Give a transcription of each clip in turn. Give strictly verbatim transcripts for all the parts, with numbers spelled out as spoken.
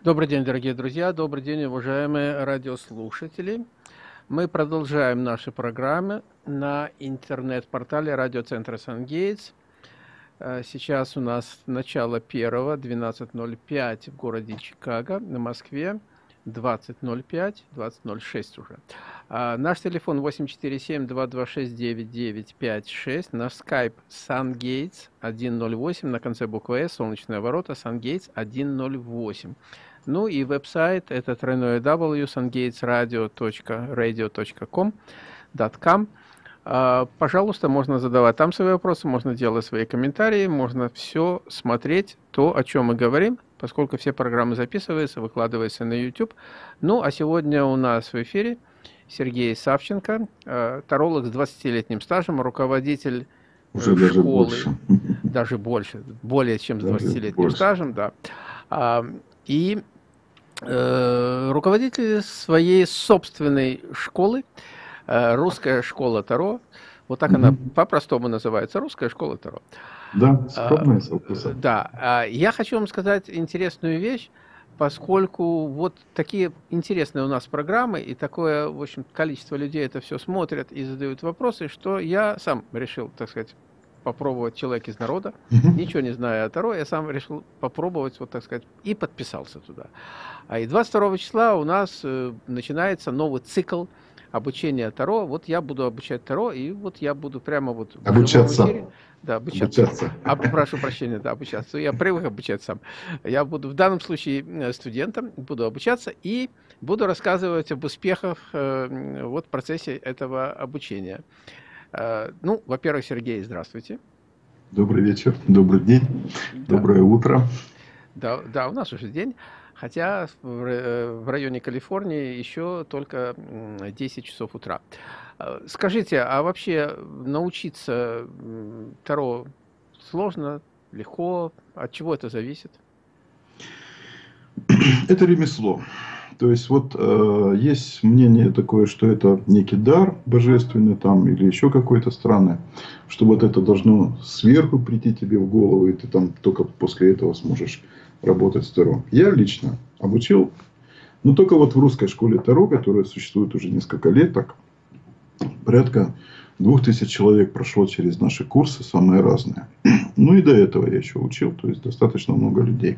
Добрый день, дорогие друзья, добрый день, уважаемые радиослушатели. Мы продолжаем наши программы на интернет-портале радиоцентра Сан-Гейтс. Э, Сейчас у нас начало первого, двенадцать ноль пять в городе Чикаго, на Москве, двадцать ноль пять, двадцать ноль шесть уже. А, Наш телефон восемь четыре семь два два шесть девять девять пять шесть, наш скайп Сан-Гейтс сто восемь, на конце буквы «С», солнечные ворота, Сан-Гейтс сто восемь. Ну и веб-сайт это тройное w sangatesradio точка radio точка com. А, Пожалуйста, можно задавать там свои вопросы, можно делать свои комментарии, можно все смотреть, то, о чем мы говорим, поскольку все программы записываются, выкладываются на YouTube. Ну, а сегодня у нас в эфире Сергей Савченко, э, таролог с двадцатилетним стажем, руководитель Уже э, даже школы, больше. даже больше, более чем с Даже двадцатилетним больше. стажем, да. А, И э, руководитель своей собственной школы, э, русская школа Таро. Вот так она Мгм. по-простому называется, русская школа Таро. Да, А, скромная со э, вкусом. Да, а, я хочу вам сказать интересную вещь, поскольку вот такие интересные у нас программы и такое, в общем, количество людей это все смотрят и задают вопросы, что я сам решил, так сказать, попробовать «Человек из народа», Мгм. ничего не зная о Таро, я сам решил попробовать, вот так сказать, и подписался туда. А и двадцать второго числа у нас э, начинается новый цикл обучения Таро. Вот я буду обучать Таро, и вот я буду прямо вот в живом эфире, Обучаться. да, обучаться. Обучаться. А, прошу прощения, да, обучаться. Я привык обучать сам. Я буду в данном случае э, студентом, буду обучаться и буду рассказывать об успехах э, м, вот в процессе этого обучения. Э, Ну, во-первых, Сергей, здравствуйте. Добрый вечер, добрый день, Да, доброе утро. да, да, у нас уже день, хотя в ра- э, в районе Калифорнии еще только м, десять часов утра. Э, Скажите, а вообще научиться м, Таро сложно, легко? От чего это зависит? Это ремесло. То есть вот э, есть мнение такое, что это некий дар божественный там или еще какой-то странный, что вот это должно сверху прийти тебе в голову, и ты там только после этого сможешь работать с Таро. Я лично обучил, но только вот в русской школе Таро, которая существует уже несколько лет, так порядка двух тысяч человек прошло через наши курсы, самые разные. Ну и до этого я еще учил, то есть достаточно много людей.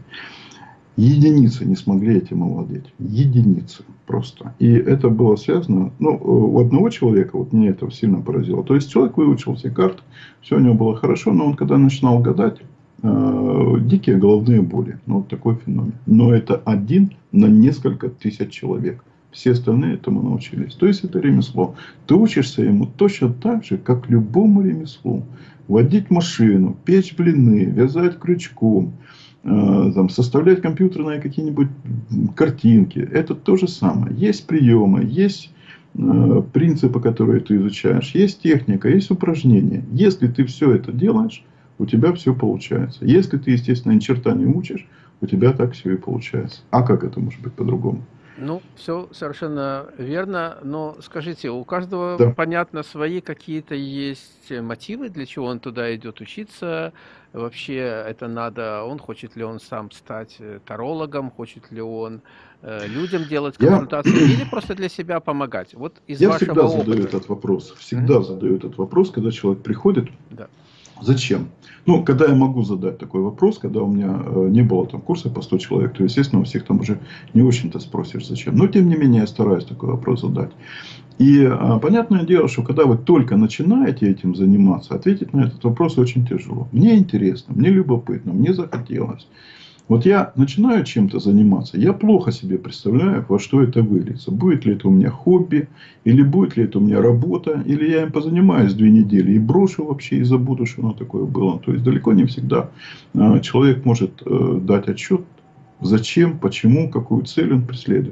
Единицы не смогли этим овладеть. Единицы просто. И это было связано, ну, у одного человека, вот меня это сильно поразило. То есть человек выучил все карты, все у него было хорошо, но он когда начинал гадать, э, дикие головные боли. Ну, вот такой феномен. Но это один на несколько тысяч человек. Все остальные этому научились. То есть это ремесло. Ты учишься ему точно так же, как любому ремеслу. Водить машину, печь блины, вязать крючком, э, там, составлять компьютерные какие-нибудь картинки. Это то же самое. Есть приемы, есть э, принципы, которые ты изучаешь, есть техника, есть упражнения. Если ты все это делаешь, у тебя все получается. Если ты, естественно, ни черта не учишь, у тебя так все и получается. А как это может быть по-другому? Ну, все совершенно верно, но скажите, у каждого, Да. понятно, свои какие-то есть э, мотивы, для чего он туда идет учиться. Вообще это надо, он хочет ли он сам стать э, тарологом, хочет ли он э, людям делать Я, консультации или просто для себя помогать. Вот из я вашего всегда задаю опыта. этот вопрос. Мгм. Всегда задаю этот вопрос, когда человек приходит. Да. Зачем? Ну, когда я могу задать такой вопрос, когда у меня э, не было там курса по сто человек, то, естественно, у всех там уже не очень-то спросишь, зачем. Но, тем не менее, я стараюсь такой вопрос задать. И а, понятное дело, что когда вы только начинаете этим заниматься, ответить на этот вопрос очень тяжело. Мне интересно, мне любопытно, мне захотелось. Вот я начинаю чем-то заниматься, я плохо себе представляю, во что это выльется. Будет ли это у меня хобби, или будет ли это у меня работа, или я им позанимаюсь две недели и брошу вообще и забуду, что оно такое было. То есть далеко не всегда а, человек может э, дать отчет, зачем, почему, какую цель он преследует.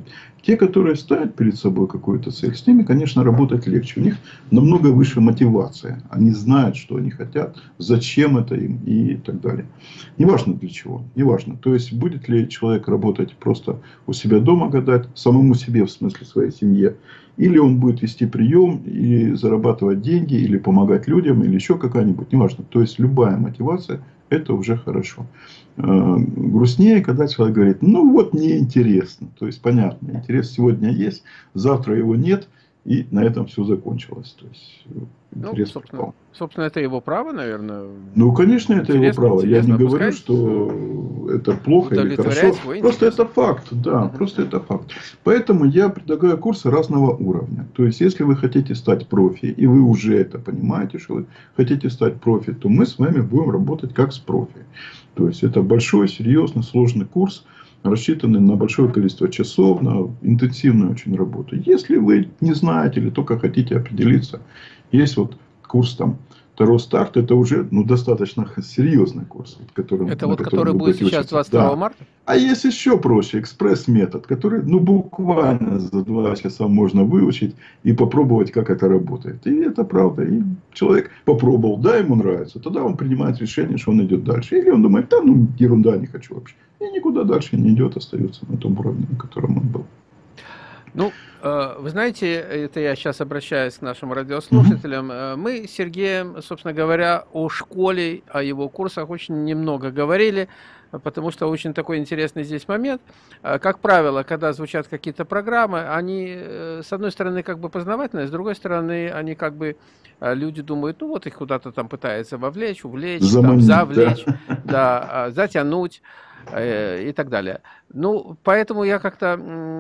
Те, которые ставят перед собой какую-то цель, с ними, конечно, работать легче. У них намного выше мотивация. Они знают, что они хотят, зачем это им и так далее. Неважно для чего. Неважно. То есть, будет ли человек работать просто у себя дома гадать, самому себе, в смысле своей семье, или он будет вести прием, и зарабатывать деньги, или помогать людям, или еще какая-нибудь. Неважно. То есть, любая мотивация – это уже хорошо. Грустнее, когда человек говорит, ну вот неинтересно. То есть, понятно, интерес сегодня есть, завтра его нет, и на этом все закончилось. То есть, интерес ну, собственно, пропал. собственно, это его право, наверное. Ну, конечно, это его право. Я не говорю, пускай что это плохо или хорошо. Просто это факт, да, угу. Просто это факт. Поэтому я предлагаю курсы разного уровня. То есть, если вы хотите стать профи, и вы уже это понимаете, что вы хотите стать профи, то мы с вами будем работать как с профи. То есть, это большой, серьезный, сложный курс, рассчитанный на большое количество часов, на интенсивную очень работу. Если вы не знаете или только хотите определиться, есть вот курс там Таро Старт, это уже ну, достаточно серьезный курс. Которым, это вот который будет сейчас двадцать второго марта? А есть еще проще, экспресс-метод, который ну, буквально за два часа можно выучить и попробовать, как это работает. И это правда. И человек попробовал, да, ему нравится, тогда он принимает решение, что он идет дальше. Или он думает, да, ну ерунда, не хочу вообще. И никуда дальше не идет, остается на том уровне, на котором он был. Ну, вы знаете, это я сейчас обращаюсь к нашим радиослушателям. Mm-hmm. Мы с Сергеем, собственно говоря, о школе, о его курсах очень немного говорили, потому что очень такой интересный здесь момент. Как правило, когда звучат какие-то программы, они, с одной стороны, как бы познавательные, с другой стороны, они как бы, люди думают, ну вот их куда-то там пытаются вовлечь, увлечь, Заманить, там, завлечь, да. Да, затянуть. И так далее. Ну, поэтому я как-то,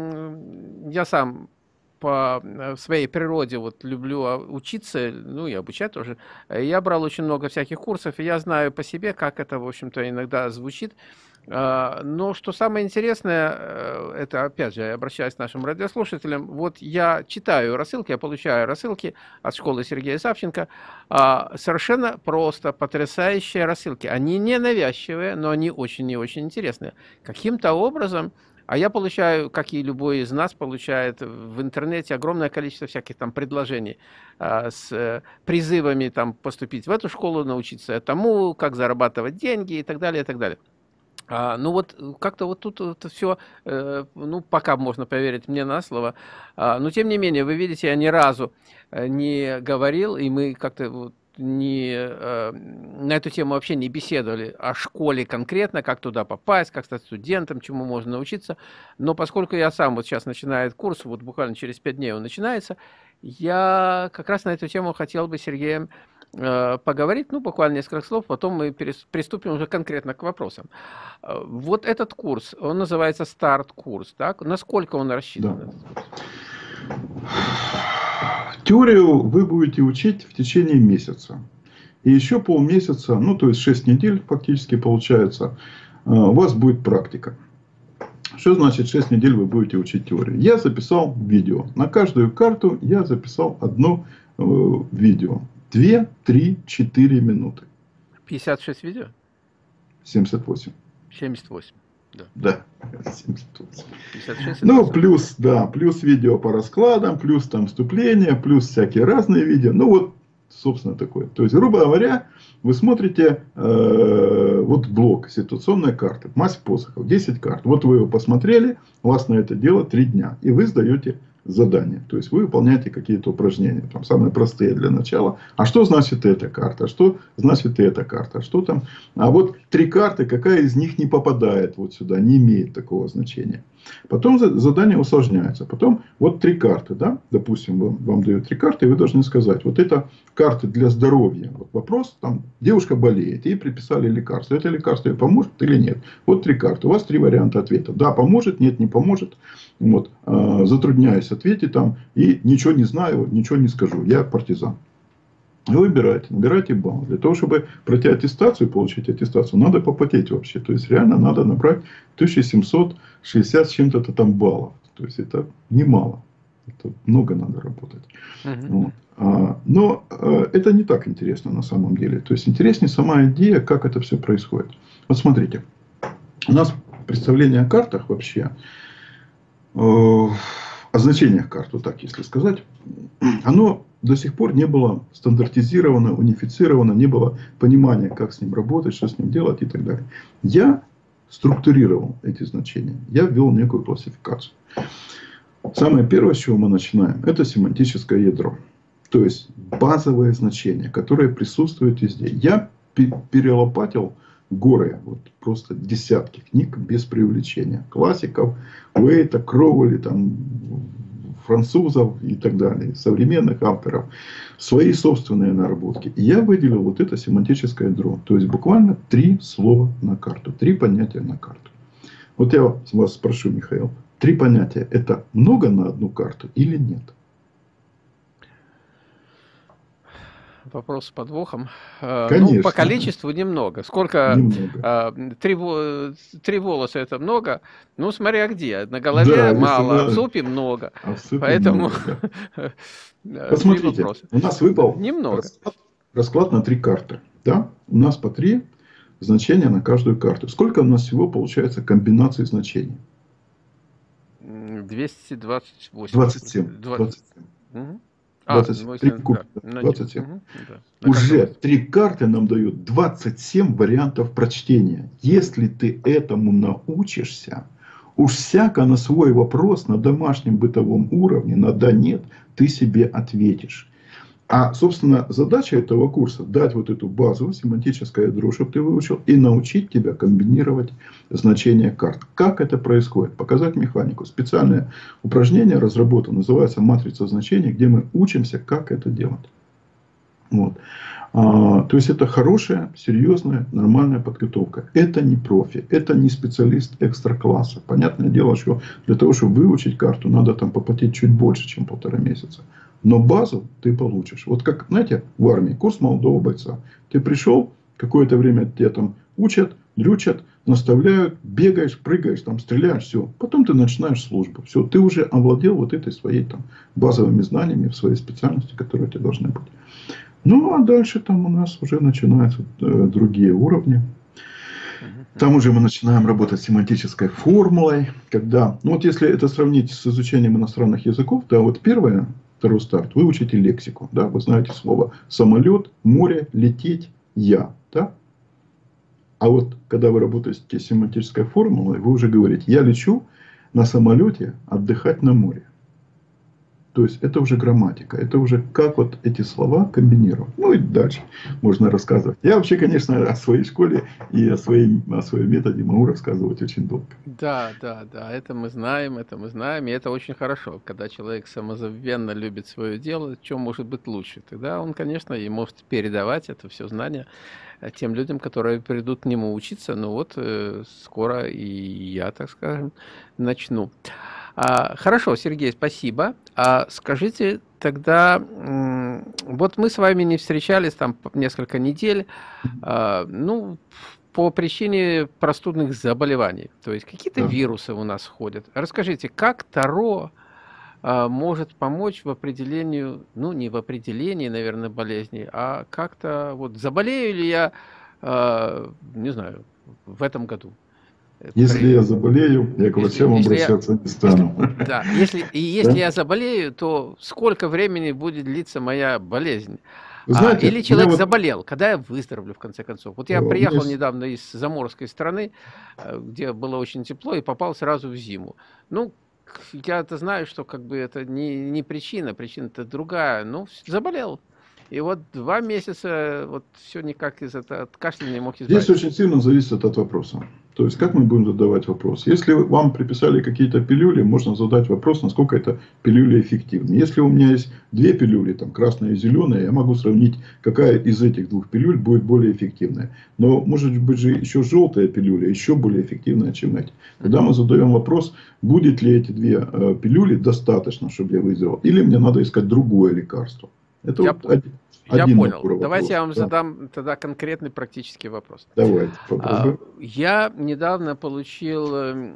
я сам по своей природе вот люблю учиться, ну и обучать тоже. Я брал очень много всяких курсов, и я знаю по себе, как это, в общем-то, иногда звучит. Но что самое интересное, это, опять же, я обращаюсь к нашим радиослушателям, вот я читаю рассылки, я получаю рассылки от школы Сергея Савченко, совершенно просто потрясающие рассылки. Они не навязчивые, но они очень и очень интересные. Каким-то образом, а я получаю, как и любой из нас получает в интернете огромное количество всяких там предложений с призывами там поступить в эту школу, научиться тому, как зарабатывать деньги и так далее, и так далее. А, ну вот как-то вот тут это все, э, ну пока можно поверить мне на слово, а, но тем не менее, вы видите, я ни разу не говорил, и мы как-то вот не, э, на эту тему вообще не беседовали о школе конкретно, как туда попасть, как стать студентом, чему можно научиться, но поскольку я сам вот сейчас начинаю курс, вот буквально через пять дней он начинается, я как раз на эту тему хотел бы с Сергеем поговорить, ну, буквально несколько слов, потом мы приступим уже конкретно к вопросам. Вот этот курс, он называется старт-курс, так? Насколько он рассчитан? Да. Этот курс? Теорию вы будете учить в течение месяца. И еще полмесяца, ну, то есть шесть недель фактически получается, у вас будет практика. Что значит шесть недель вы будете учить теорию? Я записал видео. На каждую карту я записал одно э, видео. Две, три, четыре минуты. пятьдесят шесть видео? семьдесят восемь. семьдесят восемь. Да. Да, семьдесят восемь. пятьдесят шесть, ну, плюс, да, плюс видео по раскладам, плюс там вступления, плюс всякие разные видео. Ну, вот, собственно, такое. То есть, грубо говоря, вы смотрите э, вот блок ситуационной карты. Масть посохов, десять карт. Вот вы его посмотрели, у вас на это дело три дня. И вы сдаете задания. То есть, вы выполняете какие-то упражнения. Там самые простые для начала. А что значит эта карта? А что значит эта карта? А что там? А вот три карты, какая из них не попадает вот сюда, не имеет такого значения. Потом задание усложняется. Потом вот три карты, да? Допустим, вам, вам дают три карты, и вы должны сказать, вот это карты для здоровья. Вот вопрос, там, девушка болеет, ей приписали лекарство. Это лекарство ей поможет или нет? Вот три карты. У вас три варианта ответа. Да, поможет, нет, не поможет. Вот, э, затрудняюсь ответить там, и ничего не знаю, ничего не скажу. Я партизан. Вы выбираете, набираете балл. Для того, чтобы пройти аттестацию, получить аттестацию, надо попотеть вообще. То есть, реально надо набрать тысяча семьсот шестьдесят с чем-то там баллов. То есть, это немало. Это много надо работать. Uh-huh. Вот. А, но а, это не так интересно на самом деле. То есть, интереснее сама идея, как это все происходит. Вот смотрите. У нас представление о картах вообще о значениях карт, вот так если сказать, оно до сих пор не было стандартизировано, унифицировано, не было понимания, как с ним работать, что с ним делать и так далее. Я структурировал эти значения. Я ввел некую классификацию. Самое первое, с чего мы начинаем, это семантическое ядро. То есть базовые значения, которые присутствуют везде. Я перелопатил горы, вот просто десятки книг без преувеличения. Классиков, Уэйта, Кроули, там, французов и так далее, современных авторов, свои собственные наработки. И я выделил вот это семантическое ядро. То есть буквально три слова на карту, три понятия на карту. Вот я вас спрошу, Михаил, три понятия — это много на одну карту или нет? Вопрос с подвохом. Конечно. Ну, по количеству немного. Сколько? Немного. Три, три волоса — это много. Ну, смотря где. На голове да, мало, а в супе много. А в супе Поэтому... Много. Посмотрите, у нас выпал немного. Расклад, расклад на три карты. Да? У нас по три значения на каждую карту. Сколько у нас всего получается комбинаций значений? двести двадцать восемь. двадцать семь. двадцать семь. Угу. двадцать семь. А, три кубка, да, двадцать семь. Угу, да. Уже три карты нам дают двадцать семь вариантов прочтения. Если ты этому научишься, уж всяко на свой вопрос на домашнем бытовом уровне, на да нет, ты себе ответишь. А, собственно, задача этого курса — дать вот эту базу, семантическое ядро, чтобы ты выучил, и научить тебя комбинировать значения карт. Как это происходит? Показать механику. Специальное упражнение разработано, называется матрица значений, где мы учимся, как это делать. Вот. А, то есть это хорошая, серьезная, нормальная подготовка. Это не профи, это не специалист экстра-класса. Понятное дело, что для того, чтобы выучить карту, надо там попотеть чуть больше, чем полтора месяца. Но базу ты получишь. Вот как, знаете, в армии курс молодого бойца. Ты пришел, какое-то время тебя там учат, дрючат, наставляют, бегаешь, прыгаешь, там, стреляешь, все. Потом ты начинаешь службу. Все, ты уже овладел вот этой своей там базовыми знаниями в своей специальности, которые у тебя должны быть. Ну, а дальше там у нас уже начинаются э, другие уровни. Там уже мы начинаем работать с семантической формулой. Когда, ну вот если это сравнить с изучением иностранных языков, то вот первое, второй старт, вы учите лексику. Да? Вы знаете слово самолет, море, лететь, я. Да? А вот когда вы работаете с семантической формулой, вы уже говорите: я лечу на самолете отдыхать на море. То есть это уже грамматика, это уже как вот эти слова комбинировать. Ну и дальше можно рассказывать. Я вообще, конечно, о своей школе и о, своей, о своем методе могу рассказывать очень долго. Да, да, да, это мы знаем, это мы знаем, и это очень хорошо, когда человек самозабвенно любит свое дело, что может быть лучше. Тогда он, конечно, и может передавать это все знание тем людям, которые придут к нему учиться. Ну вот, э, скоро и я, так скажем, начну. А, хорошо, Сергей, спасибо. А скажите тогда, вот мы с вами не встречались там несколько недель, а, ну, по причине простудных заболеваний. То есть какие-то да. вирусы у нас ходят. Расскажите, как Таро а, может помочь в определении, ну, не в определении, наверное, болезней, а как-то вот заболею ли я, а, не знаю, в этом году? Если При... я заболею, я к врачам обращаться я... не стану. Если, да, если, и если да? я заболею, то сколько времени будет длиться моя болезнь? Знаете, а, или человек вот... заболел, когда я выздоровлю, в конце концов. Вот я О, приехал есть... недавно из заморской страны, где было очень тепло, и попал сразу в зиму. Ну, я-то знаю, что как бы это не, не причина, причина-то другая. Ну, заболел. И вот два месяца вот все никак из этого от кашля не мог избавиться. Здесь очень сильно зависит от вопроса. То есть, как мы будем задавать вопрос? Если вам приписали какие-то пилюли, можно задать вопрос, насколько эта пилюля эффективна. Если у меня есть две пилюли, там, красная и зеленая, я могу сравнить, какая из этих двух пилюль будет более эффективная. Но может быть же еще желтая пилюля, еще более эффективная, чем эти. Тогда мы задаем вопрос, будет ли эти две э, пилюли достаточно, чтобы я выздоровел, или мне надо искать другое лекарство. Это я вот один, я один понял. Давайте вопрос. я вам да. задам тогда конкретный практический вопрос. Давайте попробуем. Я недавно получил,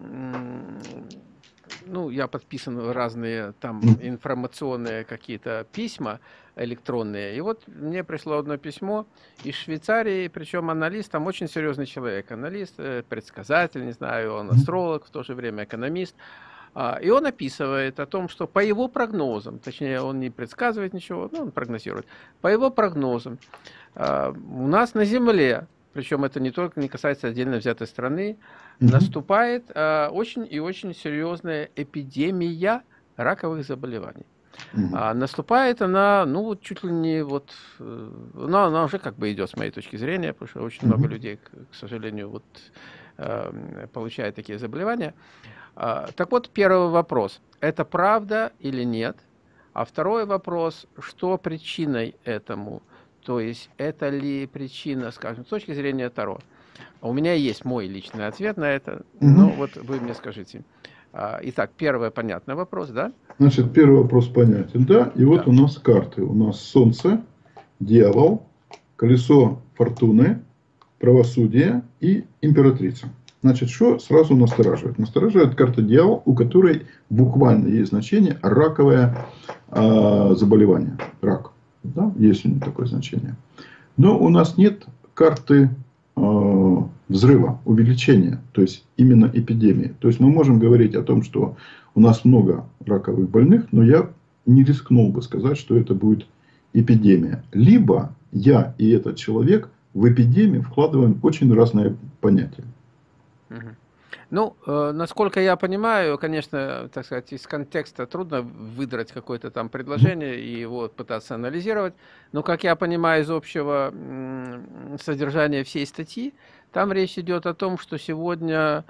ну, я подписан в разные там информационные какие-то письма электронные. И вот мне пришло одно письмо из Швейцарии, причем аналист, там очень серьезный человек. Аналист, предсказатель, не знаю, он астролог, в то же время экономист. И он описывает о том, что по его прогнозам, точнее, он не предсказывает ничего, но он прогнозирует, по его прогнозам у нас на Земле, причем это не только не касается отдельно взятой страны, угу. наступает очень и очень серьезная эпидемия раковых заболеваний. Угу. А наступает она, ну, вот чуть ли не вот, ну, она уже как бы идет с моей точки зрения, потому что очень угу. много людей, к сожалению, вот получают такие заболевания. Так вот, первый вопрос, это правда или нет? А второй вопрос, что причиной этому? То есть, это ли причина, скажем, с точки зрения Таро? У меня есть мой личный ответ на это, угу. но вот вы мне скажите. Итак, первый понятный вопрос, да? Значит, первый вопрос понятен, да? И вот да. у нас карты. У нас Солнце, Дьявол, Колесо Фортуны, Правосудие и Императрица. Значит, что сразу настораживает? Настораживает карта Дьявол, у которой буквально есть значение раковое э, заболевание. Рак. Да? Есть у него такое значение. Но у нас нет карты э, взрыва, увеличения. То есть, именно эпидемии. То есть, мы можем говорить о том, что у нас много раковых больных, но я не рискнул бы сказать, что это будет эпидемия. Либо я и этот человек в эпидемию вкладываем очень разные понятия. Угу. Ну, э, насколько я понимаю, конечно, так сказать, из контекста трудно выдрать какое-то там предложение угу. и его пытаться анализировать, но, как я понимаю из общего м, содержания всей статьи, там речь идет о том, что сегодня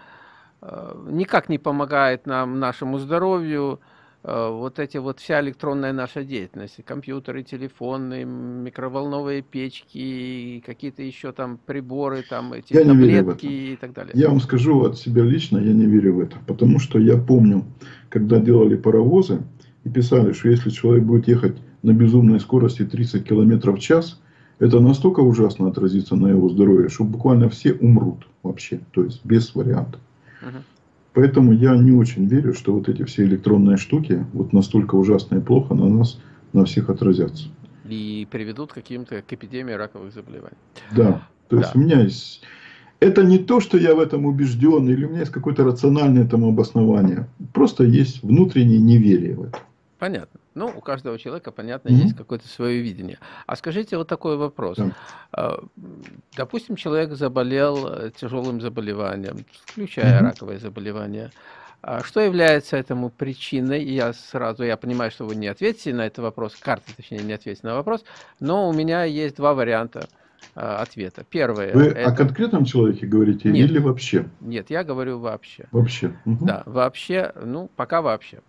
э, никак не помогает нам, нашему здоровью, вот эти вот вся электронная наша деятельность, компьютеры, телефоны, микроволновые печки, какие-то еще там приборы, там эти я таблетки и так далее. Я вам скажу от себя лично, я не верю в это, потому что я помню, когда делали паровозы и писали, что если человек будет ехать на безумной скорости тридцать километров в час, это настолько ужасно отразится на его здоровье, что буквально все умрут вообще, то есть без вариантов. Угу. Поэтому я не очень верю, что вот эти все электронные штуки вот настолько ужасно и плохо на нас, на всех отразятся. И приведут к каким-то к эпидемии раковых заболеваний. Да, то есть да. у меня есть... Это не то, что я в этом убежден, или у меня есть какое-то рациональное этому обоснование. Просто есть внутреннее неверие в это. Понятно. Ну, у каждого человека, понятно, mm-hmm. есть какое-то свое видение. А скажите вот такой вопрос. Да. Допустим, человек заболел тяжелым заболеванием, включая mm-hmm. раковое заболевание. Что является этому причиной? Я сразу, я понимаю, что вы не ответите на этот вопрос, карта, точнее, не ответите на вопрос, но у меня есть два варианта ответа. Первое. Вы это... о конкретном человеке говорите нет, или вообще? Нет, я говорю вообще. Вообще. Угу. Да, вообще, ну, пока вообще.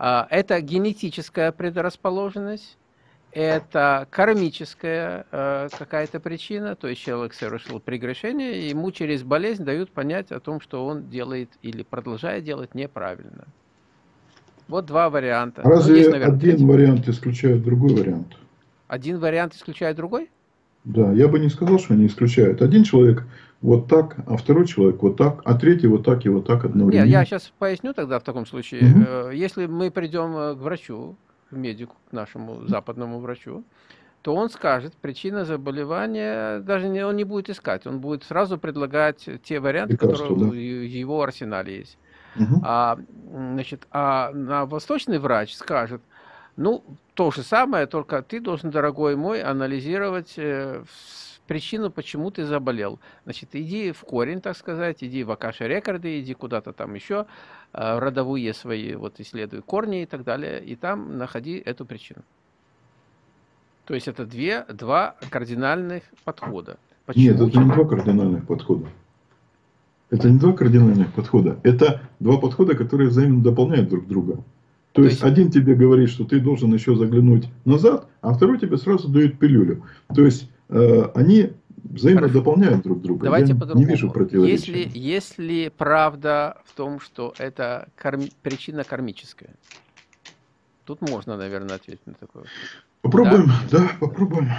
Это генетическая предрасположенность, это кармическая какая-то причина, то есть человек совершил прегрешение, и ему через болезнь дают понять о том, что он делает или продолжает делать неправильно. Вот два варианта. Разве ну, есть, наверное, один третий. Вариант исключает другой вариант? Один вариант исключает другой? Да, я бы не сказал, что они исключают. Один человек вот так, а второй человек вот так, а третий вот так и вот так одновременно. Нет, я сейчас поясню тогда в таком случае. Угу. Если мы придем к врачу, к медику, к нашему западному врачу, то он скажет, причина заболевания, даже не, он не будет искать, он будет сразу предлагать те варианты, лекарства, которые да. в его арсенале есть. Угу. А, значит, а на восточный врач скажет, ну, то же самое, только ты должен, дорогой мой, анализировать э, причину, почему ты заболел. Значит, иди в корень, так сказать, иди в Акаши рекорды, иди куда-то там еще, э, родовые свои, вот исследуй корни и так далее, и там находи эту причину. То есть это две, два кардинальных подхода. Почему? Нет, это не два кардинальных подхода. Это не два кардинальных подхода. Это два подхода, которые взаимно дополняют друг друга. То, То есть, есть один тебе говорит, что ты должен еще заглянуть назад, а второй тебе сразу дает пилюлю. То есть э, они взаимно Хорошо. дополняют друг друга. Давайте Я по-другому. Не вижу противоречия. Если, если правда в том, что это карми... причина кармическая, тут можно, наверное, ответить на такой вопрос. Попробуем, да, да попробуем.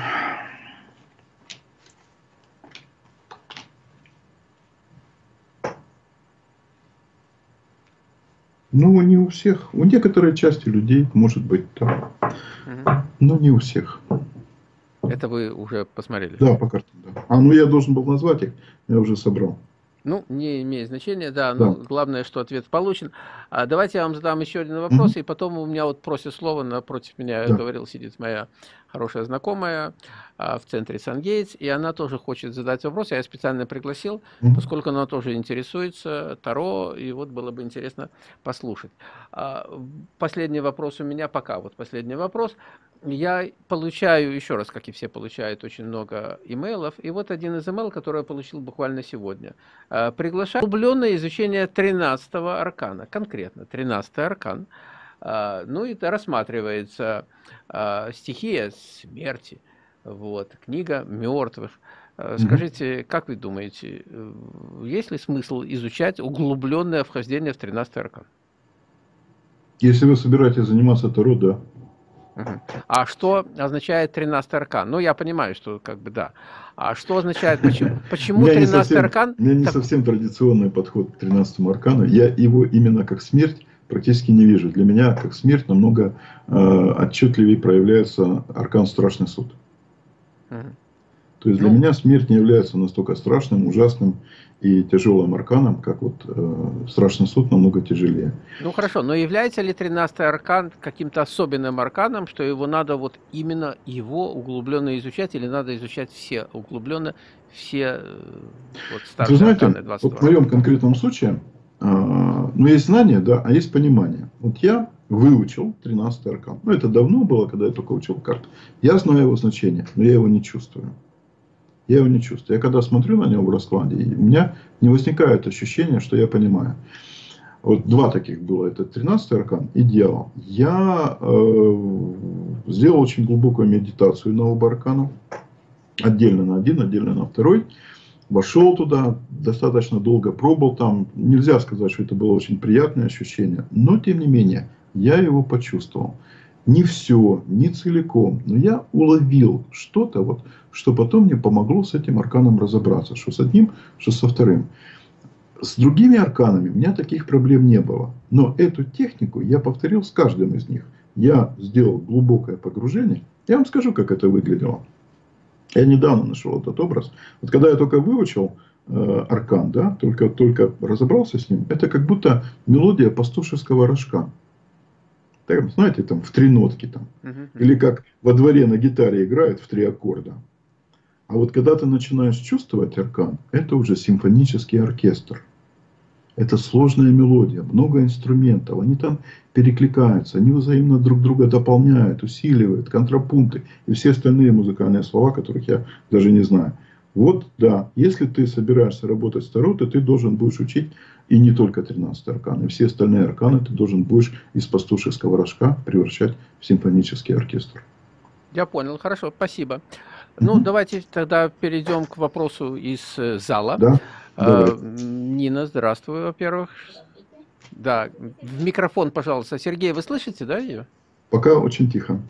Ну, не у всех. У некоторой части людей может быть так. Угу. Но не у всех. Это вы уже посмотрели? Да, по карте. Да. А, ну я должен был назвать их. Я уже собрал. Ну, не имеет значения, да, Да. но главное, что ответ получен. А давайте я вам задам еще один вопрос, Мгм. и потом у меня вот просит слова, напротив меня, я Да. говорил, сидит моя хорошая знакомая а, в центре Сангейтс, и она тоже хочет задать вопрос, я ее специально пригласил, Мгм. поскольку она тоже интересуется Таро, и вот было бы интересно послушать. А, Последний вопрос у меня пока, вот последний вопрос. Я получаю, еще раз, как и все получают, очень много имейлов, и вот один из имейлов, который я получил буквально сегодня. Э, Приглашаю углубленное изучение тринадцатого аркана, конкретно тринадцатый аркан. Э, Ну и это рассматривается э, стихия смерти, вот, книга мертвых. Э, Мгм. Скажите, как вы думаете, э, есть ли смысл изучать углубленное вхождение в тринадцатый аркан? Если вы собираетесь заниматься Таро, да. Мгм. А что означает тринадцатый аркан? Ну, я понимаю, что как бы да. А что означает, почему, У почему меня не тринадцатый совсем, аркан у меня не так... совсем традиционный подход к тринадцатому аркану. Я его именно как смерть практически не вижу. Для меня как смерть намного э, отчетливее проявляется аркан Страшный суд. Мгм. То есть для Ну, меня смерть не является настолько страшным, ужасным и тяжелым арканом, как вот э, Страшный суд намного тяжелее. ну хорошо, но является ли тринадцатый аркан каким-то особенным арканом, что его надо вот именно его углубленно изучать, или надо изучать все углубленно, все э, вот Вот вы старшие знаете, арканы вот в двадцать два? моем конкретном случае, э, ну, есть знание, да, а есть понимание. Вот я выучил тринадцатый аркан. Ну, это давно было, когда я только учил карты. Я знаю его значение, но я его не чувствую. Я его не чувствую. Я когда смотрю на него в раскладе, у меня не возникает ощущения, что я понимаю. Вот два таких было. Это тринадцатый аркан и дьявол. Я э, сделал очень глубокую медитацию на оба аркана. Отдельно на один, отдельно на второй. Вошел туда, достаточно долго пробовал там. Нельзя сказать, что это было очень приятное ощущение. Но, тем не менее, я его почувствовал. Не все, не целиком. Но я уловил что-то, вот, что потом мне помогло с этим арканом разобраться. Что с одним, что со вторым. С другими арканами у меня таких проблем не было. Но эту технику я повторил с каждым из них. Я сделал глубокое погружение. Я вам скажу, как это выглядело. Я недавно нашел этот образ. Вот когда я только выучил э, аркан, да, только, только разобрался с ним, это как будто мелодия пастушеского рожка. Так, знаете, там в три нотки там. Мгм, Или мгм. как во дворе на гитаре играют в три аккорда. А вот когда ты начинаешь чувствовать аркан, это уже симфонический оркестр. Это сложная мелодия, много инструментов. Они там перекликаются, они взаимно друг друга дополняют, усиливают, контрапункты и все остальные музыкальные слова, которых я даже не знаю. Вот, да, если ты собираешься работать с Таро, то ты должен будешь учить и не только тринадцатый аркан, и все остальные арканы ты должен будешь из пастушеского рожка превращать в симфонический оркестр. Я понял, хорошо, спасибо. Ну, Мгм. давайте тогда перейдем к вопросу из э, зала. Да, давай. Э, Нина, здравствуй, во-первых. Да, в микрофон, пожалуйста. Сергей, вы слышите, да, ее? Пока очень тихо.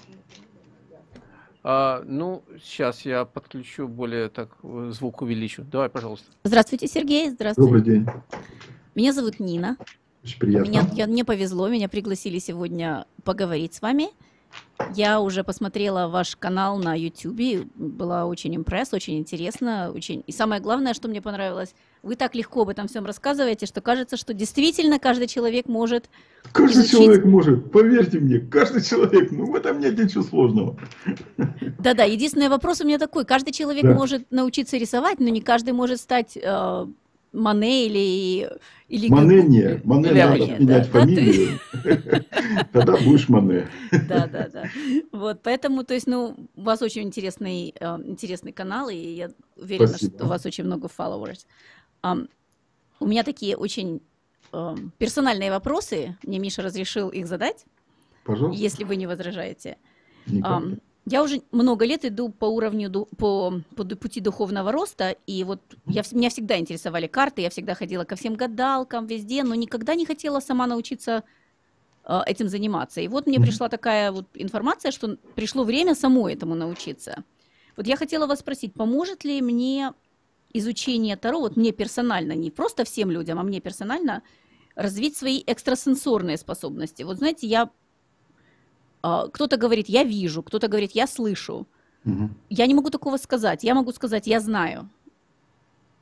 А, ну, сейчас я подключу более так э, звук увеличу. Давай, пожалуйста. Здравствуйте, Сергей. Здравствуйте. Добрый день. Меня зовут Нина. Очень приятно. Меня, я, мне повезло, меня пригласили сегодня поговорить с вами. Я уже посмотрела ваш канал на YouTube, была очень импресс, очень интересно, очень. И самое главное, что мне понравилось, вы так легко об этом всем рассказываете, что кажется, что действительно каждый человек может Каждый изучить. человек может, поверьте мне, каждый человек, ну в этом нет ничего сложного. Да-да, единственный вопрос у меня такой, каждый человек Да. может научиться рисовать, но не каждый может стать э, Мане или... или Мане Гагу. не, Мане Или надо обычно. менять Да, да, ты- фамилию, тогда будешь Мане. Да, да, да. Вот, поэтому, то есть, ну, у вас очень интересный, э, интересный канал, и я уверена, Спасибо. что у вас очень много followers. Ам, у меня такие очень эм, персональные вопросы. Мне Миша разрешил их задать, Пожалуйста, если вы не возражаете. никак. Ам, я уже много лет иду по уровню, ду- по, по ду- пути духовного роста, и вот я, вс- меня всегда интересовали карты, я всегда ходила ко всем гадалкам везде, но никогда не хотела сама научиться э, этим заниматься. И вот мне Мгм. пришла такая вот информация, что пришло время самой этому научиться. Вот я хотела вас спросить, поможет ли мне изучение Таро, вот мне персонально, не просто всем людям, а мне персонально, развить свои экстрасенсорные способности? Вот знаете, я а, кто-то говорит, я вижу, кто-то говорит, я слышу. Мгм. Я не могу такого сказать. Я могу сказать, я знаю.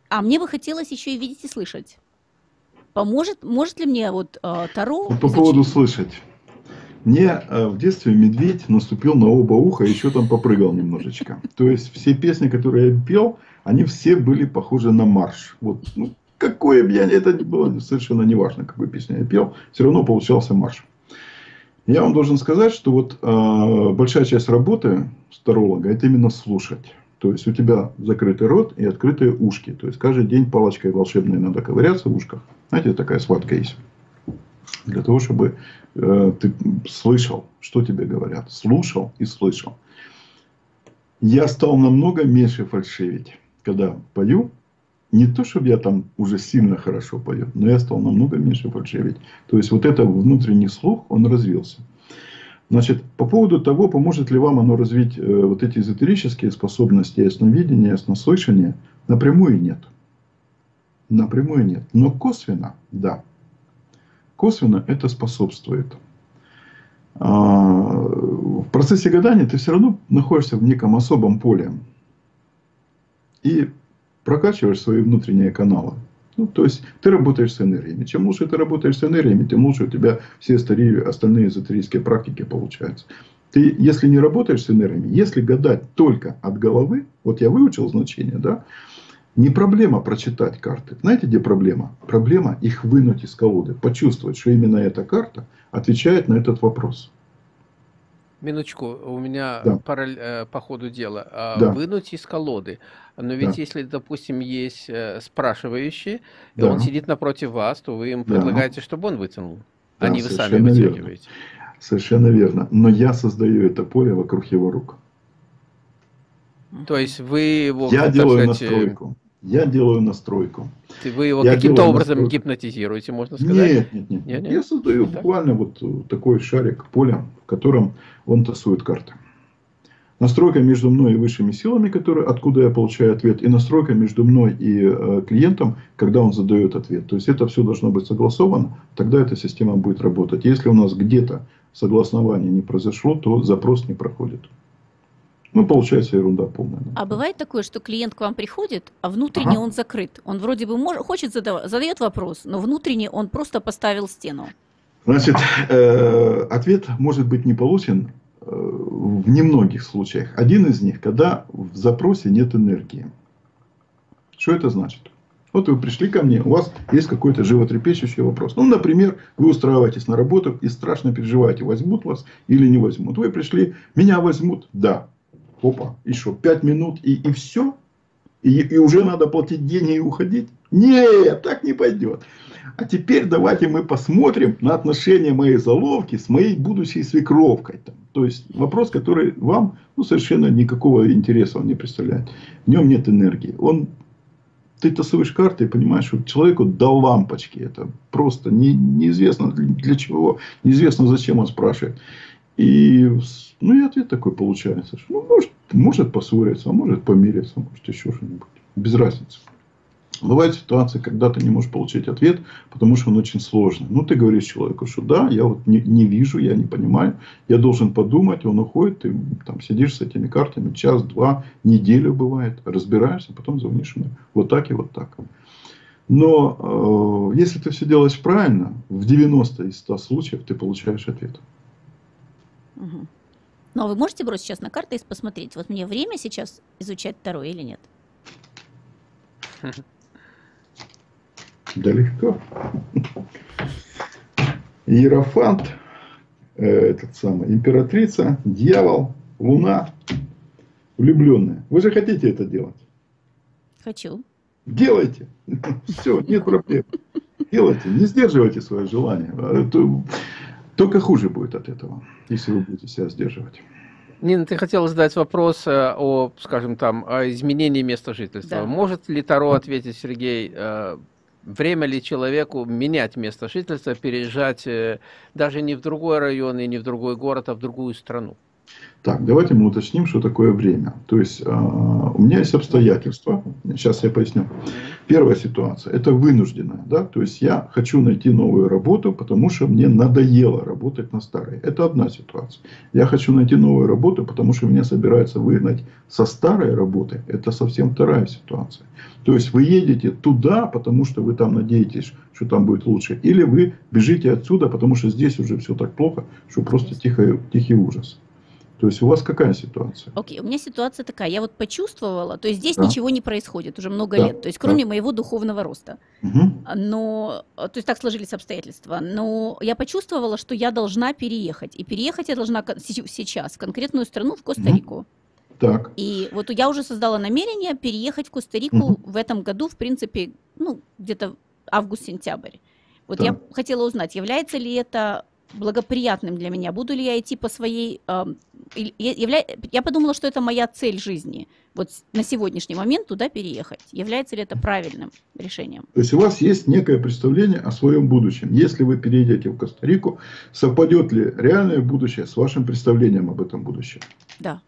А мне бы хотелось еще и видеть и слышать. Поможет, может ли мне вот э, Таро... Вот по поводу слышать. Мне э, в детстве медведь наступил на оба уха и еще там попрыгал немножечко. То есть все песни, которые я пел, они все были похожи на марш. Вот, ну, какое бы я, это было совершенно неважно, какую песню я пел, все равно получался марш. Я вам должен сказать, что вот э, большая часть работы таролога — это именно слушать. То есть у тебя закрытый рот и открытые ушки. То есть каждый день палочкой волшебной надо ковыряться в ушках. Знаете, такая схватка есть. Для того, чтобы э, ты слышал, что тебе говорят. Слушал и слышал. Я стал намного меньше фальшивить, когда пою. Не то, чтобы я там уже сильно хорошо пою, но я стал намного меньше фальшивить. То есть вот этот внутренний слух, он развился. Значит, по поводу того, поможет ли вам оно развить э, вот эти эзотерические способности, ясновидения, яснослышания, напрямую нет. Напрямую нет. Но косвенно, да. Косвенно это способствует. А, в процессе гадания ты все равно находишься в неком особом поле. И прокачиваешь свои внутренние каналы. Ну, то есть, ты работаешь с энергиями. Чем лучше ты работаешь с энергиями, тем лучше у тебя все остальные эзотерические практики получаются. Ты, если не работаешь с энергиями, если гадать только от головы, вот я выучил значение, да, не проблема прочитать карты. Знаете, где проблема? Проблема их вынуть из колоды, почувствовать, что именно эта карта отвечает на этот вопрос. Минуточку, у меня Да. параллель, э, по ходу дела. А, Да. Вынуть из колоды. Но ведь Да. если, допустим, есть э, спрашивающий, и Да. он сидит напротив вас, то вы ему Да. предлагаете, чтобы он вытянул, а Да, не вы сами совершенно верно. вытягиваете. Совершенно верно. Но я создаю это поле вокруг его рук. То есть вы его, Я так делаю сказать, э, настройку. Я делаю настройку. ты- вы его Я каким-то делаю образом настройку. гипнотизируете, можно сказать? Нет, нет, нет. Не, не, Я создаю не так? буквально вот такой шарик поля, в котором он тасует карты. Настройка между мной и высшими силами, которые, откуда я получаю ответ, и настройка между мной и э, клиентом, когда он задает ответ. То есть это все должно быть согласовано, тогда эта система будет работать. Если у нас где-то согласование не произошло, то запрос не проходит. Ну, получается ерунда полная. А бывает такое, что клиент к вам приходит, а внутренне Ага. он закрыт. Он вроде бы мож- хочет задав- задает вопрос, но внутренне он просто поставил стену. Значит, э, ответ может быть не получен э, в немногих случаях. Один из них, когда в запросе нет энергии. Что это значит? Вот вы пришли ко мне, у вас есть какой-то животрепещущий вопрос. Ну, например, вы устраиваетесь на работу и страшно переживаете, возьмут вас или не возьмут. Вы пришли, меня возьмут? Да. Опа, и что, пять минут и, и все? И, и уже надо платить деньги и уходить? Нет, так не пойдет. А теперь давайте мы посмотрим на отношения моей заловки с моей будущей свекровкой. Там. То есть вопрос, который вам ну, совершенно никакого интереса он не представляет. В нем нет энергии. Он, ты тасуешь карты и понимаешь, что человеку до лампочки. Это просто не, неизвестно для чего, неизвестно зачем он спрашивает. И, ну, и ответ такой получается. Что, ну, может, может поссориться, а может помириться, может еще что-нибудь. Без разницы. Бывают ситуации, когда ты не можешь получить ответ, потому что он очень сложный. Ну, ты говоришь человеку, что да, я вот не, не вижу, я не понимаю, я должен подумать, он уходит, ты там сидишь с этими картами час, два, неделю бывает, разбираешься, потом звонишь ему. Вот так и вот так. Но э, если ты все делаешь правильно, в девяноста из ста случаев ты получаешь ответ. Угу. Но вы можете бросить сейчас на карты и посмотреть, вот мне время сейчас изучать Таро или нет? Да легко. Иерофант, э, этот самый, императрица, дьявол, луна, влюбленная. Вы же хотите это делать? Хочу. Делайте. Все, нет проблем. Делайте. Не сдерживайте свое желание. Только хуже будет от этого, если вы будете себя сдерживать. Нина, ты хотела задать вопрос о, скажем там, о изменении места жительства. Да. Может ли Таро ответить, Сергей, время ли человеку менять место жительства, переезжать даже не в другой район и не в другой город, а в другую страну? Так, давайте мы уточним, что такое время. То есть, э, у меня есть обстоятельства. Сейчас я поясню. Первая ситуация – это вынужденная. Да? То есть, я хочу найти новую работу, потому что мне надоело работать на старой. Это одна ситуация. Я хочу найти новую работу, потому что меня собираются выгнать со старой работы. Это совсем вторая ситуация. То есть, вы едете туда, потому что вы там надеетесь, что там будет лучше. Или вы бежите отсюда, потому что здесь уже все так плохо, что просто тихий, тихий ужас. То есть, у вас какая ситуация? Окей, okay. У меня ситуация такая. Я вот почувствовала, то есть здесь да. ничего не происходит уже много да. лет, то есть кроме да. моего духовного роста. Угу. Но, то есть так сложились обстоятельства. Но я почувствовала, что я должна переехать. И переехать я должна сейчас в конкретную страну, в Коста-Рику. Угу. Так. И вот я уже создала намерение переехать в Коста-Рику угу. в этом году, в принципе, ну, где-то август-сентябрь. Вот так. Я хотела узнать, является ли это благоприятным для меня, буду ли я идти по своей... Э, явля... Я подумала, что это моя цель жизни, вот на сегодняшний момент туда переехать. Является ли это правильным решением? То есть, у вас есть некое представление о своем будущем. Если вы переедете в Коста-Рику, совпадет ли реальное будущее с вашим представлением об этом будущем? Да.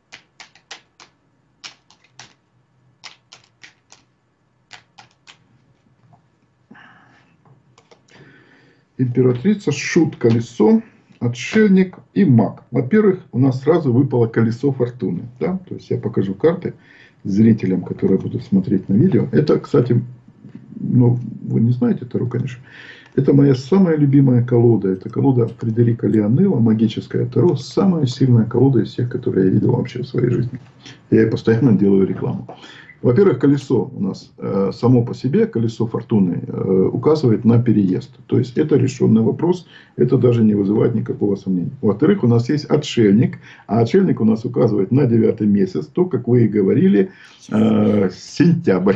Императрица, шут, колесо, отшельник и маг. Во-первых, у нас сразу выпало колесо фортуны. Да? То есть, я покажу карты зрителям, которые будут смотреть на видео. Это, кстати, ну, вы не знаете Таро, конечно. Это моя самая любимая колода. Это колода Фредерика Лионелла, магическая Таро. Самая сильная колода из всех, которые я видел вообще в своей жизни. Я ей постоянно делаю рекламу. Во-первых, колесо у нас э, само по себе, колесо фортуны, э, указывает на переезд. То есть, это решенный вопрос, это даже не вызывает никакого сомнения. Во-вторых, у нас есть отшельник, а отшельник у нас указывает на девятый месяц, то, как вы и говорили, э, сентябрь.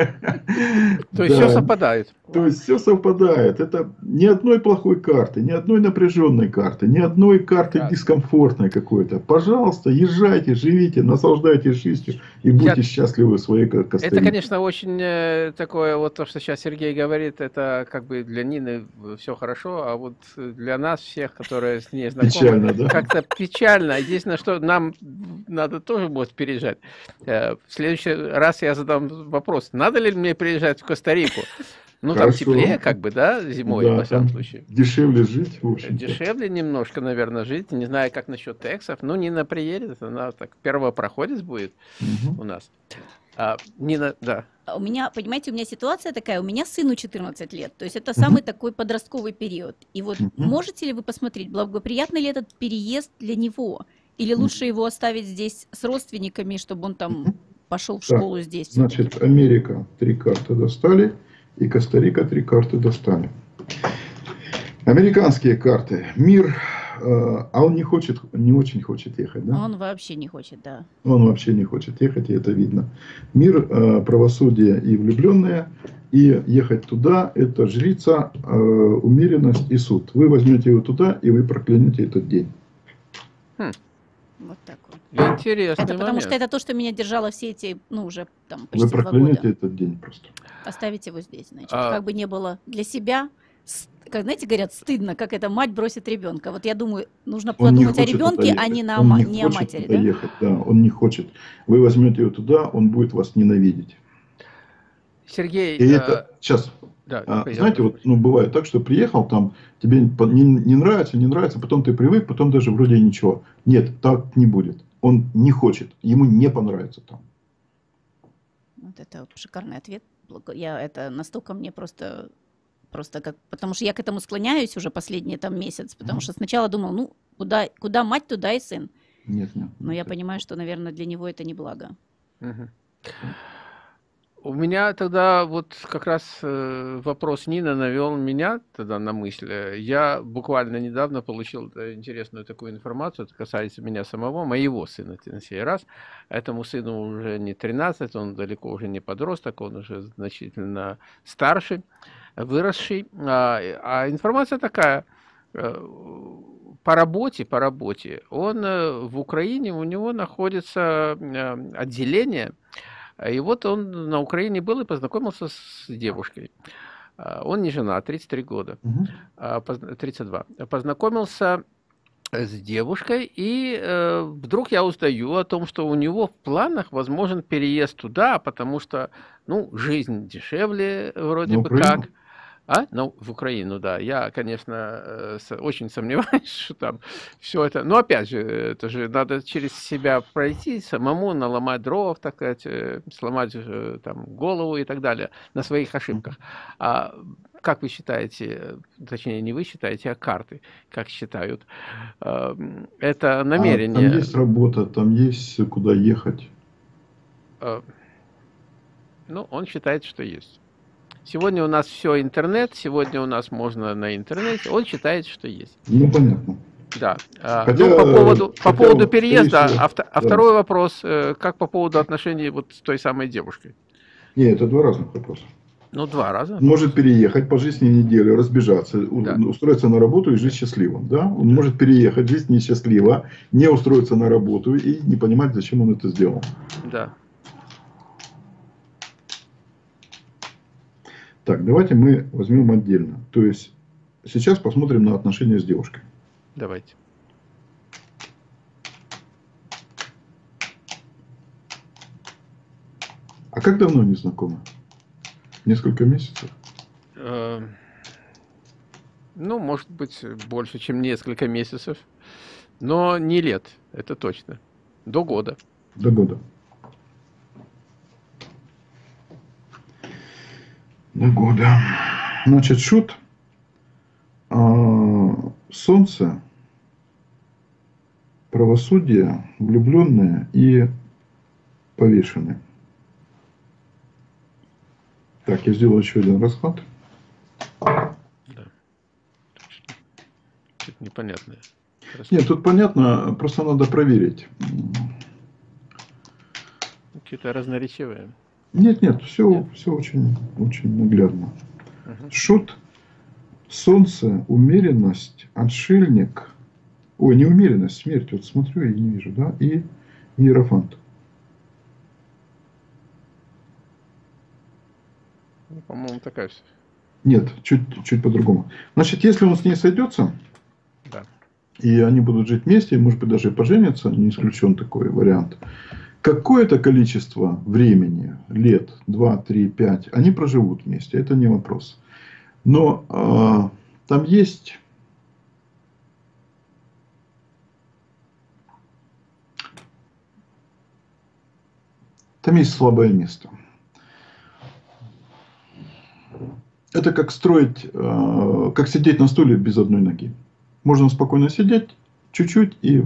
То есть, все совпадает. То есть, все совпадает. Это ни одной плохой карты, ни одной напряженной карты, ни одной карты дискомфортной какой-то. Пожалуйста, езжайте, живите, наслаждайтесь жизнью и будьте счастливы в своей Коста-Рике. Это, конечно, очень такое, вот то, что сейчас Сергей говорит, это как бы для Нины все хорошо, а вот для нас всех, которые с ней знакомы, печально, да? Как-то печально. Единственное, что нам надо тоже будет переезжать. В следующий раз я задам вопрос, надо ли мне переезжать в Коста-Рику? Ну, Хорошо. Там теплее, как бы, да, зимой, да, во всяком случае. Дешевле жить, в общем. Дешевле немножко, наверное, жить. Не знаю, как насчет тексов. Ну, Нина приедет, она так первопроходец будет угу. у нас. А, Нина, да. У меня, понимаете, у меня ситуация такая, у меня сыну четырнадцать лет, то есть это самый угу. такой подростковый период. И вот угу. можете ли вы посмотреть, благоприятный ли этот переезд для него? Или лучше его оставить здесь с родственниками, чтобы он там угу. пошел в школу так, здесь? Значит, Америка три карты достали. И Коста-Рика три карты достали. Американские карты. Мир. Э, а он не хочет, не очень хочет ехать, да? Он вообще не хочет, да. Он вообще не хочет ехать, и это видно. Мир, э, правосудие и влюбленные. И ехать туда, это жрица, э, умеренность и суд. Вы возьмете его туда, и вы проклянете этот день. Хм. Вот так вот. Интересный это потому момент. что это то, что меня держало все эти, ну, уже там почти Вы проклянете этот день просто. Оставить его здесь, значит. А... Как бы не было для себя, как, знаете, говорят, стыдно, как эта мать бросит ребенка. Вот я думаю, нужно он подумать о ребенке, а не, на, он не, не о матери. Да? Ехать, да, он не хочет. Вы возьмете его туда, он будет вас ненавидеть. Сергей... И а... это... Сейчас... Да, а, знаете, вот, ну, бывает так, что приехал там, тебе не, не нравится, не нравится, потом ты привык, потом даже вроде ничего. Нет, так не будет. Он не хочет, ему не понравится там. Вот это шикарный ответ. Я это настолько мне просто, просто как, потому что я к этому склоняюсь уже последний там месяц, потому mm. что сначала думал, ну, куда, куда мать, туда и сын. Нет, нет. Но я понимаю, что, наверное, для него это не благо. Mm-hmm. У меня тогда вот как раз э, вопрос Нина навел меня тогда на мысль. Я буквально недавно получил интересную такую информацию, это касается меня самого, моего сына на сей раз. Этому сыну уже не тринадцать, он далеко уже не подросток, он уже значительно старший, выросший. А, а информация такая, по работе, по работе, он в Украине, у него находится отделение. И вот он на Украине был и познакомился с девушкой. Он не женат, тридцать три года, тридцать два. Познакомился с девушкой, и э, вдруг я узнаю о том, что у него в планах возможен переезд туда, потому что, ну, жизнь дешевле вроде На бы как. Украину? А? Ну, в Украину, да. Я, конечно, э, с- очень сомневаюсь, что там все это... Но опять же, это же надо через себя пройти, самому наломать дров, так сказать, э, сломать э, там голову и так далее на своих ошибках. А как вы считаете, э, точнее, не вы считаете, а карты, как считают, э, это А там намерение... есть работа, там есть куда ехать. э, Ну, он считает, что есть. Сегодня у нас все интернет, сегодня у нас можно на интернете. Он считает, что есть. Ну, понятно. Да. А, Хотя, Ну, по поводу, по хотя, поводу вот, скорее переезда, всего, а, вто- а да. второй вопрос, э, как по поводу отношений вот с той самой девушкой? Не, это два разных вопроса. Ну, два раза. Он может переехать, пожить с ней неделю, разбежаться, у- Да. устроиться на работу и жить счастливым. Да? Он Да. может переехать, жить несчастливо, не устроиться на работу и не понимать, зачем он это сделал. Да. Так, давайте мы возьмем отдельно. То есть, сейчас посмотрим на отношения с девушкой. Давайте. А как давно они знакомы? Несколько месяцев? Э, Ну, может быть, больше, чем несколько месяцев. Но не лет, это точно. До года. До года. До года. Значит, шут. А, Солнце, правосудие, влюбленные и повешенные. Так, я сделал еще один расклад. Да. Что-то непонятное. Нет, тут понятно, просто надо проверить. Какие-то разноречивые. Нет, нет, все, Нет? все очень, очень наглядно. Мгм. Шут, солнце, умеренность, отшельник. Ой, не умеренность, смерть. Вот смотрю и не вижу, да? И иерофант. Ну, по-моему, такая все. Нет, чуть, чуть по-другому. Значит, если он с ней сойдется, Да. и они будут жить вместе, и, может быть, даже и поженятся, не исключен такой вариант, какое-то количество времени, лет, два, три, пять, они проживут вместе, это не вопрос. Но э, там есть там есть слабое место. Это как строить, э, как сидеть на стуле без одной ноги. Можно спокойно сидеть, чуть-чуть, и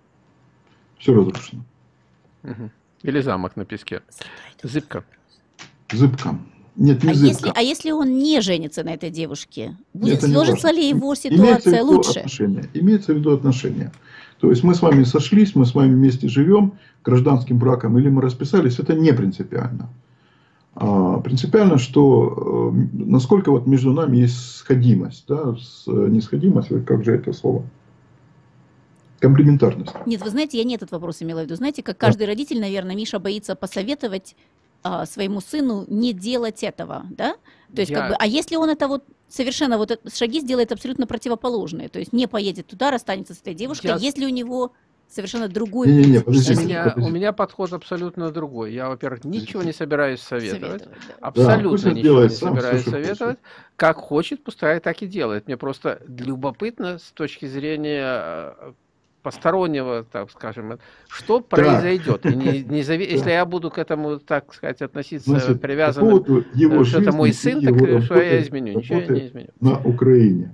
все разрушено. Мгм. Или замок на песке. Зыбка. Зыбко. Нет, не А зыбко. если, а если он не женится на этой девушке, будет Это не сложится важно. ли его Имеется в ситуация виду лучше? отношения. Имеется в виду отношения. То есть мы с вами сошлись, мы с вами вместе живем гражданским браком, или мы расписались, это не принципиально. А, принципиально, что э, насколько вот между нами есть сходимость, да, с, не сходимость, ой, как же это слово? Комплементарность. Нет, вы знаете, я не этот вопрос имела в виду. Знаете, как каждый родитель, наверное, Миша боится посоветовать а, своему сыну не делать этого, да? То есть, Я- как бы, а если он это вот совершенно вот это- шаги сделает абсолютно противоположные, то есть не поедет туда, расстанется с этой девушкой, Я- если у него совершенно другой Не-не-не, путь подождите. У счастливый. меня, подожди. у меня подход абсолютно другой. Я, во-первых, ничего не собираюсь советовать. Советовать, да. пусть Абсолютно он ничего делает не сам, собираюсь всё, что советовать. Как хочет, пускай так и делает. Мне просто любопытно с точки зрения э, постороннего, так скажем, что произойдет. И не, не зави- Если я буду к этому, так сказать, относиться Значит, по привязанным, поводу его э, что это мой жизни сын, и так его э, что я работы- изменю. Ничего я работы не изменю. на Украине.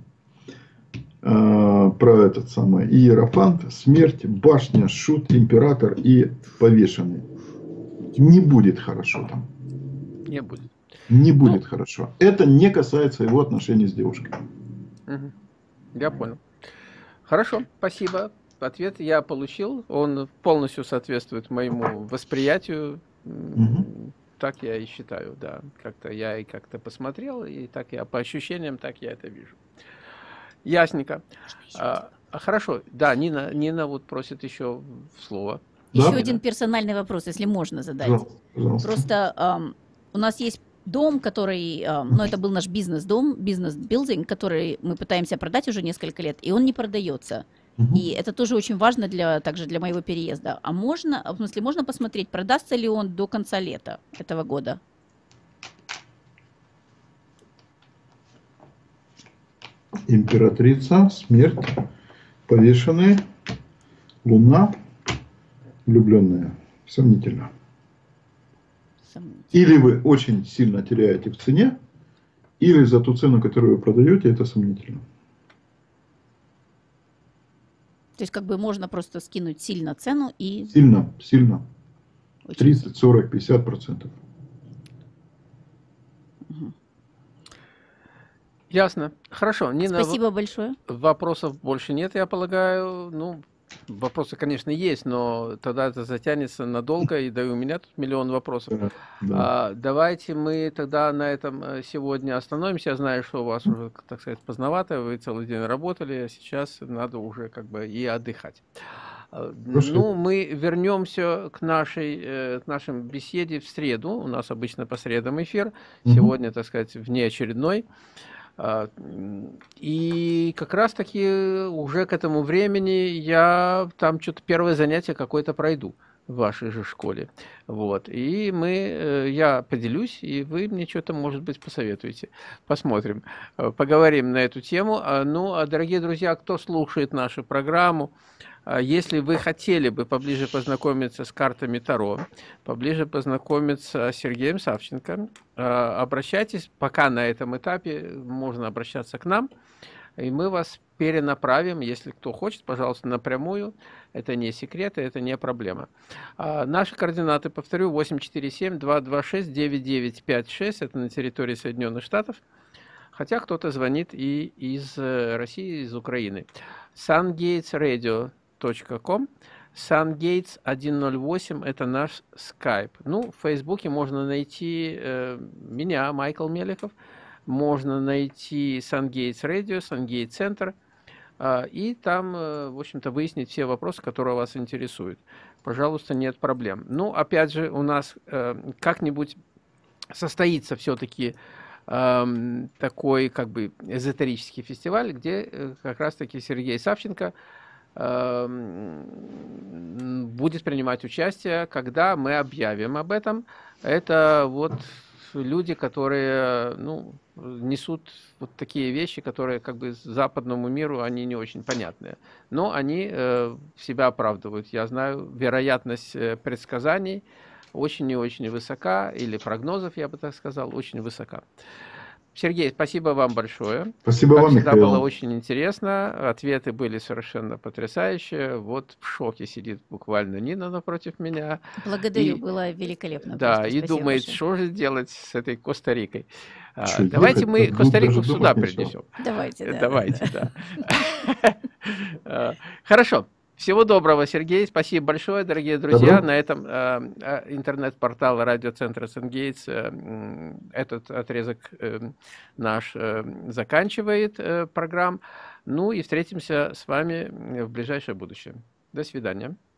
А, про этот самый иерофант, смерть, башня, шут, император и повешенный. Не будет хорошо там. Не будет. Не Ну. будет хорошо. Это не касается его отношений с девушкой. Мгм. Я понял. Хорошо, спасибо. Ответ я получил. Он полностью соответствует моему восприятию. М, Мгм. Так я и считаю, да. Как-то я и как-то посмотрел, и так я по ощущениям, так я это вижу. Ясненько. А, а, хорошо. Да, Нина, Нина вот просит еще слово. Еще Да. один персональный вопрос, если можно задать. Пожалуйста, пожалуйста. Просто ам, у нас есть дом, который, ам, ну, это был наш бизнес-дом, бизнес-билдинг, который мы пытаемся продать уже несколько лет, и он не продается. Мгм. И это тоже очень важно для, также для моего переезда. А можно, в смысле, можно посмотреть, продастся ли он до конца лета этого года? Императрица, смерть, повешенные, луна, влюбленная. Сомнительно. Сомнительно. Или вы очень сильно теряете в цене, или за ту цену, которую вы продаете, это сомнительно. То есть как бы можно просто скинуть сильно цену и Сильно, сильно. очень тридцать, сильно. сорок, пятьдесят процентов. Мгм. Ясно. Хорошо. Нина, в- Спасибо большое. вопросов больше нет, я полагаю. Ну, вопросы, конечно, есть, но тогда это затянется надолго, и да и у меня тут миллион вопросов. Да, да. А, давайте мы тогда на этом э, сегодня остановимся. Я знаю, что у вас уже, так сказать, поздновато, вы целый день работали, а сейчас надо уже как бы и отдыхать. А, Хорошо. Ну, мы вернемся к нашей, э, к нашей беседе в среду. У нас обычно по средам эфир. Мгм. Сегодня, так сказать, внеочередной. А, м, И как раз-таки уже к этому времени я там что-то первое занятие какое-то пройду в вашей же школе. Вот. И мы, э, я поделюсь, и вы мне что-то, может быть, посоветуете. Посмотрим, э, поговорим на эту тему. А, Ну, а, дорогие друзья, кто слушает нашу программу, а, если вы хотели бы поближе познакомиться с картами Таро, поближе познакомиться с Сергеем Савченко, а, обращайтесь, пока на этом этапе можно обращаться к нам, и мы вас перенаправим, если кто хочет, пожалуйста, напрямую. Это не секрет, и это не проблема. А, Наши координаты, повторю, восемь четыре семь два два шесть девять девять пять шесть, это на территории Соединенных Штатов, хотя кто-то звонит и из э, России, из Украины. сангейтс радио точка ком, сангейтс сто восемь, это наш скайп. Ну, в Фейсбуке можно найти э, меня, Майкл Мелехов, можно найти Сангейтс Радио, Сангейтс Центр, э, и там, э, в общем-то, выяснить все вопросы, которые вас интересуют. Пожалуйста, нет проблем. Ну, опять же, у нас э, как-нибудь состоится все-таки эм, такой как бы эзотерический фестиваль, где э, как раз-таки Сергей Савченко эм, будет принимать участие, когда мы объявим об этом. Это вот люди, которые, ну, несут вот такие вещи, которые как бы западному миру, они не очень понятные. Но они э, себя оправдывают. Я знаю, вероятность э, предсказаний очень и очень высока, или прогнозов, я бы так сказал, очень высока. Сергей, спасибо вам большое. Спасибо Как вам, всегда, Михаил. было очень интересно. Ответы были совершенно потрясающие. Вот в шоке сидит буквально Нина напротив меня. Благодарю, И, было великолепно. да, просто. и Спасибо думает, большое. что же делать с этой Коста-Рикой. А, Чё, Давайте ехать, мы тут Коста-Рику даже сюда думать нечего. принесем. Давайте, Э, да, да, Давайте, да. да. А, Хорошо. Всего доброго, Сергей. Спасибо большое, дорогие друзья. Добро. На этом э, э, интернет-портал радиоцентра Сангейтс э, м, этот отрезок э, наш э, заканчивает э, программ. Ну и встретимся с вами в ближайшее будущее. До свидания.